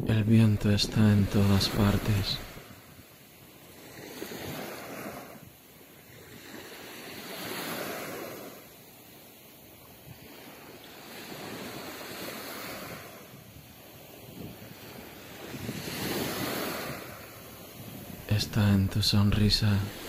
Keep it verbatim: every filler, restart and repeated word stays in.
El viento está en todas partes. Está en tu sonrisa.